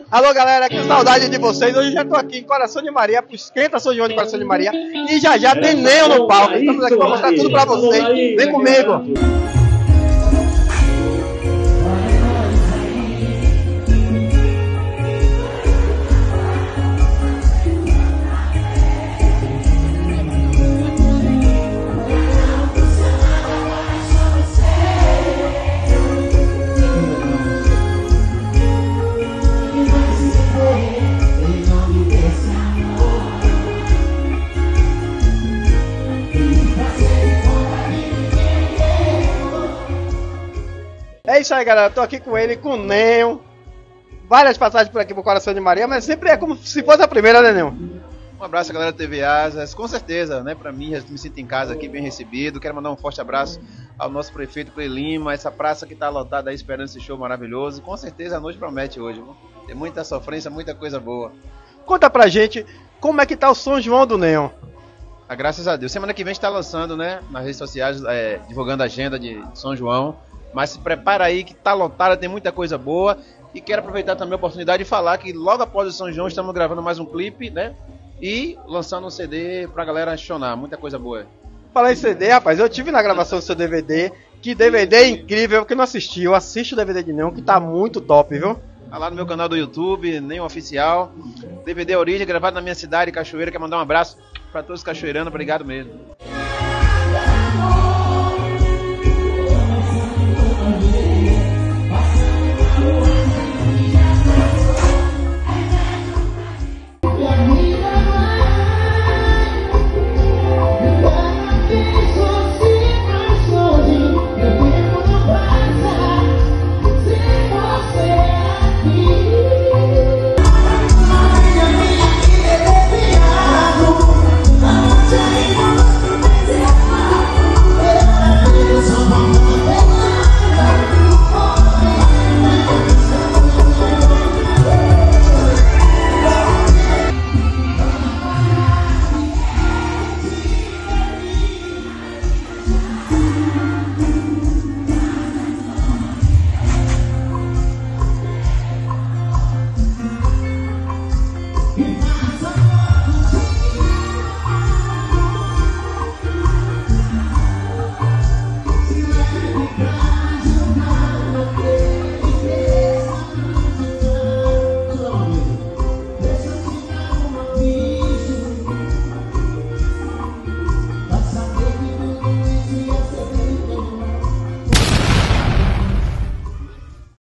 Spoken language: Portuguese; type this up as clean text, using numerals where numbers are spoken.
Alô galera, que saudade de vocês. Hoje eu já tô aqui em Coração de Maria, pro Esquenta São João de Coração de Maria. E já já tem Neo no palco. Estamos aqui para mostrar tudo pra vocês. Vem comigo. É isso aí, galera. Tô aqui com ele, com o Neo. Várias passagens por aqui pro Coração de Maria, mas sempre é como se fosse a primeira, né, Neo? Um abraço, galera da TV Asas. Com certeza, né? Pra mim, me sinto em casa aqui, bem recebido. Quero mandar um forte abraço ao nosso prefeito Clê Lima, essa praça que tá lotada aí esperando esse show maravilhoso. Com certeza a noite promete hoje, viu? Tem muita sofrência, muita coisa boa. Conta pra gente como é que tá o São João do Neo. Ah, graças a Deus. Semana que vem a gente tá lançando, né? Nas redes sociais, divulgando a agenda de São João. Mas se prepara aí que tá lotada, tem muita coisa boa. E quero aproveitar também a oportunidade de falar que logo após o São João estamos gravando mais um clipe, né? E lançando um CD pra galera acionar, muita coisa boa. Falar em CD, rapaz, eu tive na gravação do seu DVD. Que DVD incrível, que não assistiu, assiste o DVD de Neo, que tá muito top, viu? Tá lá no meu canal do YouTube, Neo Oficial. DVD Origem, gravado na minha cidade, Cachoeira. Quero mandar um abraço pra todos os cachoeiranos, obrigado mesmo.